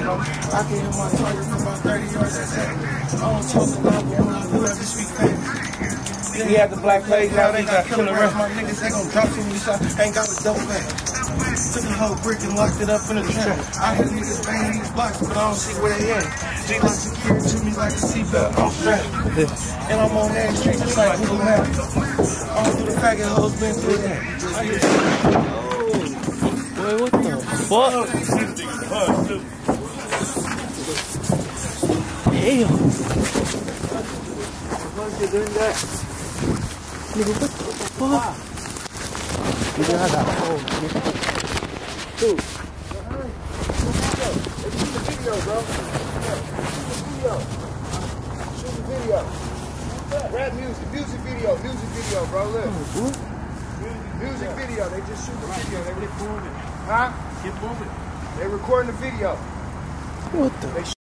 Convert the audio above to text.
I can hit my target from about 30 yards. That's it. I don't talk a lot, but when I do every sweet thing. We have the black plague now, they got killer rest. My niggas, they gon' drop some of these. Ain't got a double back. Took a whole brick and locked it up in the trap. I hear niggas banging these blocks, but I don't see where they at. They like security to me like a seatbelt. I'm strapped. And I'm on that street just like Google Maps. All through the faggot hoes been through that. Boy, what the fuck? Damn. Nigga, what the fuck? Nigga, I got home, nigga. Dude. Shoot the video, bro. Shoot the video. Rap music video, bro. Look. Music video. They just shoot the video. They recording it. Huh? Get moving. They recording the video. What the?